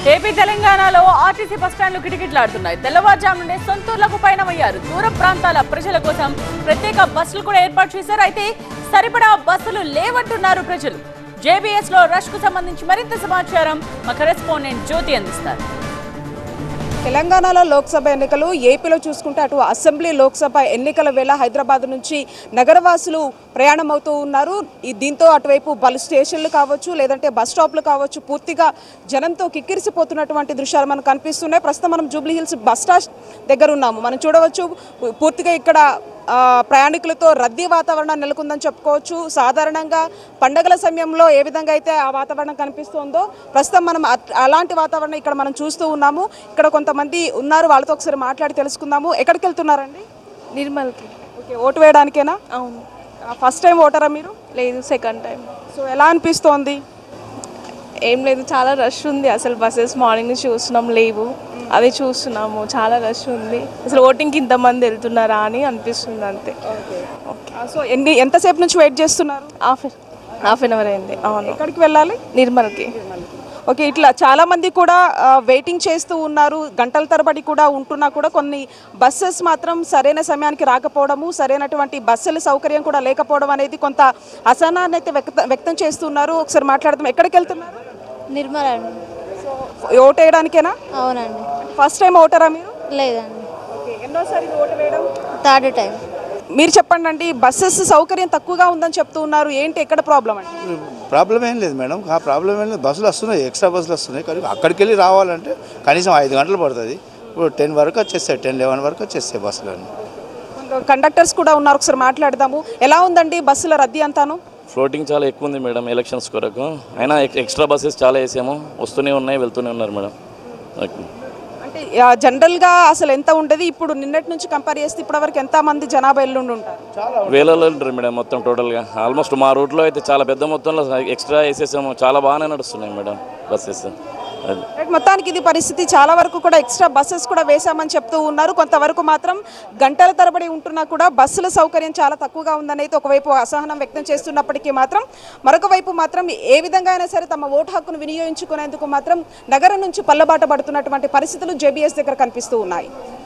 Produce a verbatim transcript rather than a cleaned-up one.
AP తెలంగాణలో RTC బస్టాండ్లు కిటకిటలాడుతున్నాయి. తెల్లవారుజాము నుండే సొంతూర్లకు పయనమయ్యారు. దూర ప్రాంతాల ప్రజల కోసం ప్రత్యేక బస్సులు కూడా ఏర్పాటు చేశారు. అయితే సరిపడా బస్సులు లేవంటున్నారు ప్రజలు. జేబీఎస్ లో రష్ కు సంబంధించి మరింత సమాచారం మా కరెస్పాండెంట్ జ్యోతి అందిస్తారు. తెలంగాణలో లోక్సభ ఎన్నికలు, ఏపీలో చూసుకుంటే అటు అసెంబ్లీ లోక్సభ ఎన్నికల వేళ హైదరాబాద్ నుంచి నగరవాసులు ప్రయాణం అవుతూ ఉన్నారు. దీంతో అటువైపు బస్ స్టేషన్లు కావచ్చు, లేదంటే బస్ స్టాప్లు కావచ్చు, పూర్తిగా జనంతో కిక్కిరిసిపోతున్నటువంటి దృశ్యాలు మనకు కనిపిస్తున్నాయి. ప్రస్తుతం మనం జూబ్లీ హిల్స్ బస్ స్టాప్ దగ్గర ఉన్నాము. మనం చూడవచ్చు పూర్తిగా ఇక్కడ ప్రయాణికులతో రద్దీ వాతావరణం నెలకొందని చెప్పుకోవచ్చు. సాధారణంగా పండగల సమయంలో ఏ విధంగా అయితే ఆ వాతావరణం కనిపిస్తుందో ప్రస్తుతం మనం అలాంటి వాతావరణం ఇక్కడ మనం చూస్తూ ఉన్నాము. ఇక్కడ కొంతమంది ఉన్నారు, వాళ్ళతో ఒకసారి మాట్లాడి తెలుసుకుందాము. ఎక్కడికి వెళ్తున్నారండి? నిర్మల్కి. ఓకే, ఓటు వేయడానికేనా? అవును. ఫస్ట్ టైం ఓటరా మీరు? లేదు, సెకండ్ టైం. సో ఎలా అనిపిస్తోంది? ఏం లేదు, చాలా రష్ ఉంది. అసలు బస్సెస్ మార్నింగ్ నుంచి చూస్తున్నాం, లేవు. అదే చూస్తున్నాము, చాలా రష్ ఉంది. అసలు ఓటింగ్కి ఇంతమంది వెళ్తున్నారా అని అనిపిస్తుంది అంతే. సో ఎన్ని ఎంతసేపు నుంచి వెయిట్ చేస్తున్నారు? హాఫ్ హాఫ్ అన్ అవర్ అయింది. అవును. ఎక్కడికి వెళ్ళాలి? నిర్మల్కి. ఓకే, ఇట్లా చాలా మంది కూడా వెయిటింగ్ చేస్తూ ఉన్నారు. గంటల తరబడి కూడా ఉంటున్నా కూడా కొన్ని బస్సెస్ మాత్రం సరైన సమయానికి రాకపోవడము, సరైనటువంటి బస్సుల సౌకర్యం కూడా లేకపోవడం అనేది కొంత అసహనాన్ని అయితే వ్యక్త వ్యక్తం చేస్తున్నారు. ఒకసారి మాట్లాడదాం. ఎక్కడికి వెళ్తున్నారు? నిర్మల్ అండి. సో ఓటు వేయడానికేనా? అవునండి. ఫస్ట్ టైం ఓటరా మీరు? లేదండి, ఎన్నోసారి ఓటు వేయడం? Third time. మీరు చెప్పండి అండి, బస్సెస్ సౌకర్యం తక్కువగా ఉందని చెప్తూ ఉన్నారు, ఏంటి ఎక్కడ ప్రాబ్లం అండి? ప్రాబ్లం ఏం లేదు మేడం, ఆ ప్రాబ్లం ఏం లేదు. బస్సులు వస్తున్నాయి, ఎక్స్ట్రా బస్సులు వస్తున్నాయి. కానీ అక్కడికి వెళ్ళి రావాలంటే కనీసం ఐదు గంటలు పడుతుంది. ఇప్పుడు టెన్ వరకు వచ్చేస్తాయి, టెన్ లెవెన్ వరకు వచ్చేస్తాయి బస్సులు అన్నీ. కండక్టర్స్ కూడా ఉన్నారు, ఒకసారి మాట్లాడదాము. ఎలా ఉందండి బస్సుల రద్దీ అంతాను? ఫ్లోటింగ్ చాలా ఎక్కువ ఉంది మేడం, ఎలక్షన్స్ కొరకు. అయినా ఎక్స్ట్రా బస్సెస్ చాలా వేసాము, వస్తూనే ఉన్నాయి, వెళ్తూనే ఉన్నారు మేడం. అంటే జనరల్గా అసలు ఎంత ఉండేది, ఇప్పుడు నిన్నటి నుంచి కంపేర్ చేస్తే ఇప్పటివరకు ఎంత మంది జనాభా ఎల్లుండి ఉంటారు? వేలలో ఉంటారు మేడం మొత్తం టోటల్గా. ఆల్మోస్ట్ మా రూట్లో అయితే చాలా పెద్ద మొత్తంలో ఎక్స్ట్రా వేసేసాము, చాలా బాగానే నడుస్తున్నాయి మేడం బస్సెస్. మొత్తానికి ఇది పరిస్థితి. చాలా వరకు కూడా ఎక్స్ట్రా బస్సెస్ కూడా వేశామని చెప్తూ ఉన్నారు. కొంతవరకు మాత్రం గంటల తరబడి ఉంటున్నా కూడా బస్సుల సౌకర్యం చాలా తక్కువగా ఉందని అయితే ఒకవైపు అసహనం వ్యక్తం చేస్తున్నప్పటికీ మాత్రం మరొక వైపు మాత్రం ఏ విధంగా అయినా సరే తమ ఓటు హక్కును వినియోగించుకునేందుకు మాత్రం నగరం నుంచి పల్లబాట పడుతున్నటువంటి పరిస్థితులు జేబీఎస్ దగ్గర కనిపిస్తూ ఉన్నాయి.